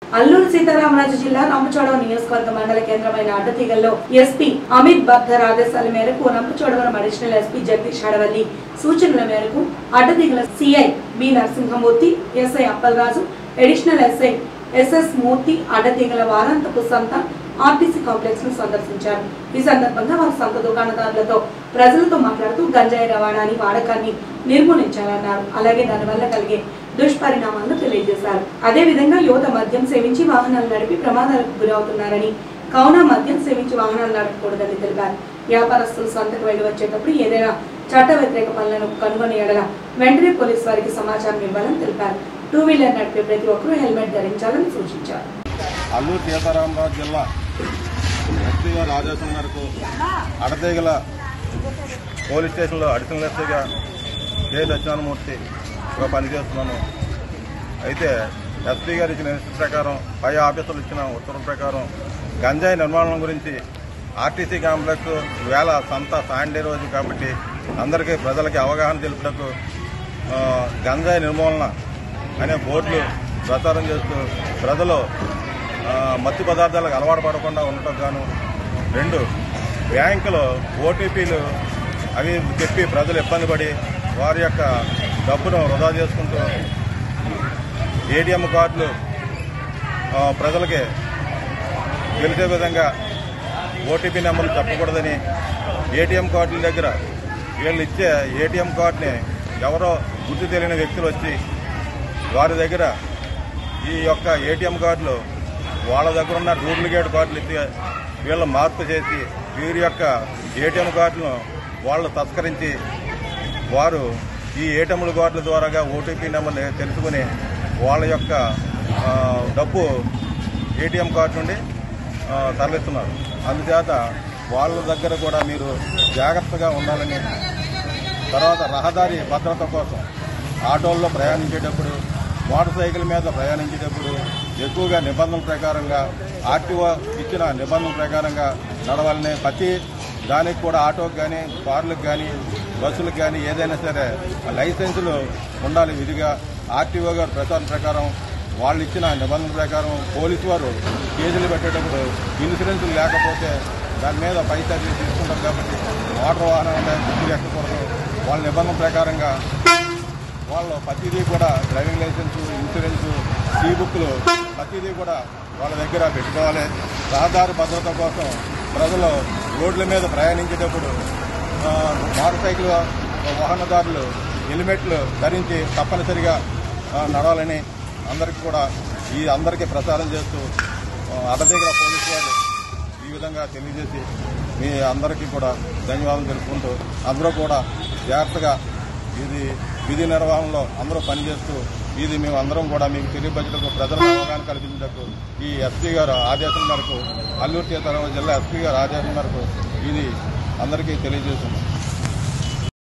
అల్లూరు సీతారామరాజు జిల్లా రంపచోడవరం నియోజకవర్గ మండల కేంద్రమైన అడ్డతీగల్లో ఎస్పీ అమిత్ బర్ధర్ ఆదేశాల మేరకు రంపచోడవరం అడిషనల్ ఎస్పీ జగదీష్ హడవల్లి సూచనల మేరకు Addateegala CI B Narasimhamurthy, SI Appalaraju, additional SI S S Murthy Addateegala వారాంతపు సంత ఆర్టీసీ కాంప్లెక్స్ ను సందర్శించారు. ఈ సందర్భంగా వారు సంత దుకాణదారులతో ప్రజలతో మాట్లాడుతూ గంజాయి రవాణాని వాడకాన్ని నిర్మూలించాలన్నారు. అలాగే దానివల్ల కలిగే దుష్పరిణామాలను తెలియజేశారు. అదేవిధంగా యువత మద్యం సేవించి వాహనాలు నడిపి ప్రమాదాలకు గురవుతున్నారని, కావున మద్యం సేవించి వాహనాలు నడపకూడదని తెలిపారు. వ్యాపారస్తులు సంతకు వెళ్లి వచ్చేటప్పుడు ఏదైనా చట్ట వ్యతిరేక పనులను కనుగొని ఎడల వెంటనే పోలీసు వారికి సమాచారం ఇవ్వాలని తెలిపారు. 2 వీలర్ నడిపే ప్రతి ఒక్కరూ హెల్మెట్ ధరించాలని సూచించారు. అల్లూరు సీతారామరాజు జిల్లా ఎస్పీ గారి ఆదేశం మేరకు అడతీగల పోలీస్ స్టేషన్లో అడిషనల్ ఎస్పీగా కె దక్షిణామూర్తిగా పనిచేస్తున్నాను. అయితే ఎస్పీ గారు ఇచ్చిన ఇన్స్ట్రక్షన్ ప్రకారం, పై ఆఫీసర్లు ఇచ్చిన ఉత్తర్వుల ప్రకారం గంజాయి నిర్మాణం గురించి ఆర్టీసీ కాంప్లెక్స్ వేళ సంత సాండే రోజు కాబట్టి అందరికీ ప్రజలకి అవగాహన తెలుపుటకు గంజాయి నిర్మూలన అనే బోర్డులు ప్రచారం చేస్తూ ప్రజలు మత్తు పదార్థాలకు అలవాటు పడకుండా ఉండటం గాను, 2 బ్యాంకులో ఓటీపీలు అవి చెప్పి ప్రజలు ఇబ్బంది పడి వారి యొక్క డబ్బును వృధా చేసుకుంటూ ఏటీఎం కార్డులు ప్రజలకి తెలిసే విధంగా ఓటీపీ నెంబర్లు చెప్పకూడదని, ఏటీఎం కార్డుల దగ్గర వీళ్ళు ఇచ్చే ఏటీఎం కార్డుని ఎవరో గుర్తు తెలియని వ్యక్తులు వచ్చి వారి దగ్గర ఈ యొక్క ఏటీఎం కార్డులు వాళ్ళ దగ్గర ఉన్న డూప్లికేట్ కార్డులు ఇచ్చి వీళ్ళు మార్పు చేసి వీరి యొక్క ఏటీఎం కార్డులను వాళ్ళు తస్కరించి వారు ఈ ఏటీఎం కార్డుల ద్వారాగా ఓటీపీ నెంబర్ తెలుసుకుని వాళ్ళ యొక్క డబ్బు ఏటీఎం కార్డు నుండి తరలిస్తున్నారు. అందుచేత వాళ్ళ దగ్గర కూడా మీరు జాగ్రత్తగా ఉండాలని, తర్వాత రహదారి భద్రత కోసం ఆటోల్లో ప్రయాణించేటప్పుడు, మోటార్ సైకిల్ మీద ప్రయాణించేటప్పుడు ఎక్కువగా నిబంధనల ప్రకారంగా ఆర్టీఓ ఇచ్చిన నిబంధనల ప్రకారంగా నడవాలని, ప్రతి దానికి కూడా ఆటోకి కానీ, కార్లకు కానీ, బస్సులకు కానీ ఏదైనా సరే లైసెన్సులు ఉండాలి విధిగా. ఆర్టీఓ గారు ప్రచారం ప్రకారం వాళ్ళు ఇచ్చిన నిబంధనల ప్రకారం పోలీసు వారు కేసులు పెట్టేటప్పుడు ఇన్సూరెన్సులు లేకపోతే దాని మీద పై ఛార్జీలు తీసుకుంటారు కాబట్టి మోటార్ వాహనం గుర్తులు ఎక్కకూడదు. వాళ్ళ నిబంధనల ప్రకారంగా వాళ్ళు ప్రతిదీ కూడా డ్రైవింగ్ లైసెన్సు, ఇన్సూరెన్సు, సీ బుక్లు ప్రతిదీ కూడా వాళ్ళ దగ్గర పెట్టుకోవాలి. రహదారి భద్రత కోసం ప్రజలు రోడ్ల మీద ప్రయాణించేటప్పుడు మోటార్ సైకిల్ వాహనదారులు హెల్మెట్లు ధరించి తప్పనిసరిగా నడవాలని అందరికీ ప్రచారం చేస్తూ అడతీగల పోలీసు వారు ఈ విధంగా తెలియజేసి మీ అందరికీ కూడా ధన్యవాదాలు తెలుపుకుంటూ అందరూ కూడా జాగ్రత్తగా ఇది విధి నిర్వహణలో అందరూ పనిచేస్తూ ఇది మేము అందరం కూడా మీకు తెలియపరచడానికి ప్రజలకు అవగాహన కల్పించడానికి ఈ ఎస్పీ గారు ఆదేశం మేరకు, అల్లూరు సీతారామరాజు జిల్లా ఎస్పీ గారు ఆదేశం మేరకు ఇది అందరికీ తెలియజేస్తున్నాం.